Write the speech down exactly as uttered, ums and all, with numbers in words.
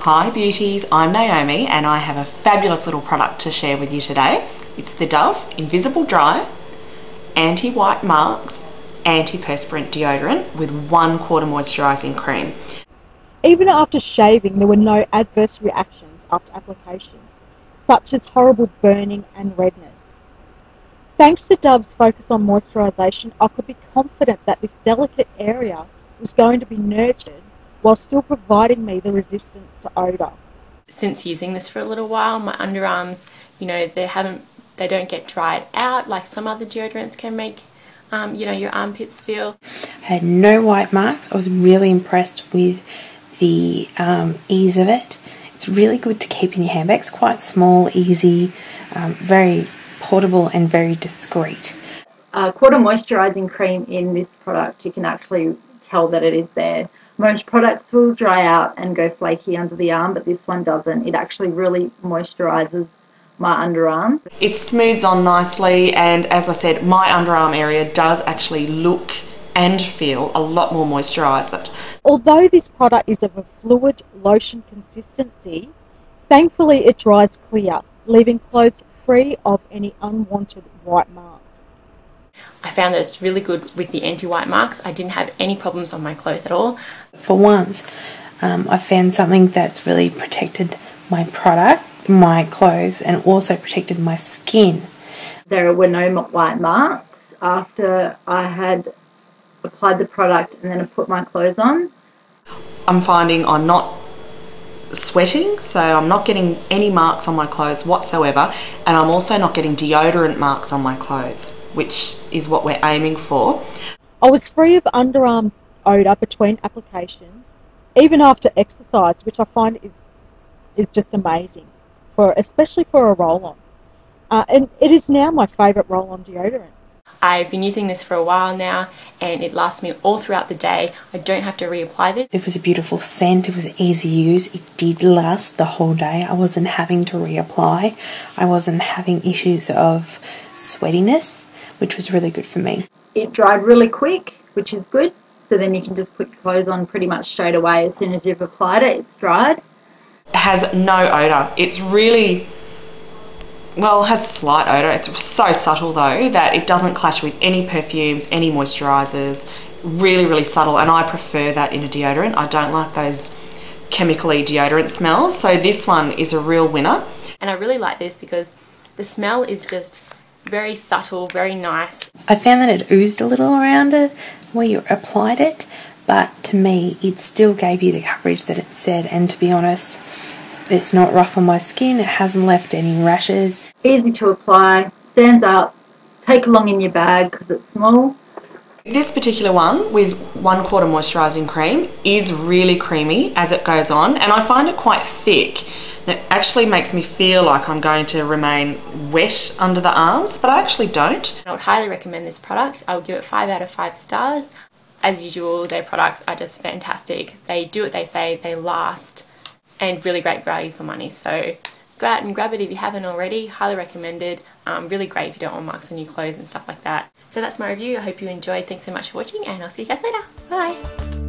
Hi beauties, I'm Naomi and I have a fabulous little product to share with you today. It's the Dove Invisible Dry Anti-White Marks Antiperspirant Deodorant with one quarter moisturising cream. Even after shaving, there were no adverse reactions after applications, such as horrible burning and redness. Thanks to Dove's focus on moisturisation, I could be confident that this delicate area was going to be nurtured while still providing me the resistance to odour. Since using this for a little while, my underarms, you know, they haven't, they don't get dried out like some other deodorants can make, um, you know, your armpits feel. I had no white marks. I was really impressed with the um, ease of it. It's really good to keep in your handbag. It's quite small, easy, um, very portable and very discreet. Uh, quarter moisturising cream in this product, you can actually tell that it is there. Most products will dry out and go flaky under the arm, but this one doesn't. It actually really moisturises my underarm. It smooths on nicely, and as I said, my underarm area does actually look and feel a lot more moisturised. Although this product is of a fluid lotion consistency, thankfully it dries clear, leaving clothes free of any unwanted white marks. I found that it's really good with the anti-white marks. I didn't have any problems on my clothes at all. For once, um, I found something that's really protected my product, my clothes, and also protected my skin. There were no white marks after I had applied the product and then I put my clothes on. I'm finding I'm not sweating, so I'm not getting any marks on my clothes whatsoever, and I'm also not getting deodorant marks on my clothes, which is what we're aiming for. I was free of underarm odour between applications, even after exercise, which I find is is just amazing, for especially for a roll-on. Uh, and it is now my favourite roll-on deodorant. I've been using this for a while now and it lasts me all throughout the day. I don't have to reapply this. It was a beautiful scent, it was easy to use, it did last the whole day. I wasn't having to reapply, I wasn't having issues of sweatiness, which was really good for me. It dried really quick, which is good, so then you can just put your clothes on pretty much straight away. As soon as you've applied it, it's dried. It has no odour. It's really, well, it has slight odour. It's so subtle though that it doesn't clash with any perfumes, any moisturisers. Really, really subtle, and I prefer that in a deodorant. I don't like those chemically deodorant smells, so this one is a real winner. And I really like this because the smell is just very subtle, very nice. I found that it oozed a little around it where you applied it, but to me it still gave you the coverage that it said, and to be honest, it's not rough on my skin, it hasn't left any rashes. Easy to apply, stands up, take along in your bag because it's small. This particular one with one quarter moisturising cream is really creamy as it goes on, and I find it quite thick. It actually makes me feel like I'm going to remain wet under the arms, but I actually don't. I would highly recommend this product. I would give it five out of five stars. As usual, their products are just fantastic. They do what they say, they last, and really great value for money. So go out and grab it if you haven't already. Highly recommended. Um, really great if you don't want marks on your clothes and stuff like that. So that's my review. I hope you enjoyed. Thanks so much for watching, and I'll see you guys later. Bye!